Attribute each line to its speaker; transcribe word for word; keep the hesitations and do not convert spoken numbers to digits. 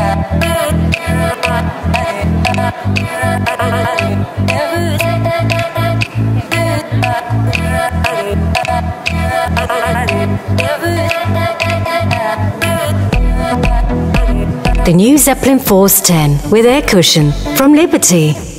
Speaker 1: The new Zeppelin Force ten with air cushion from Liberty.